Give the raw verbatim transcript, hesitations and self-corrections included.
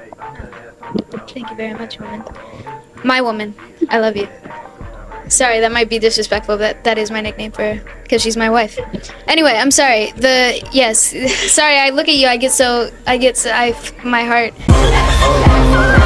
Thank you very much, woman. My woman. I love you. Sorry, that might be disrespectful, but that is my nickname for her, because she's my wife. Anyway, I'm sorry. The, yes. Sorry, I look at you, I get so, I get so, I, my heart.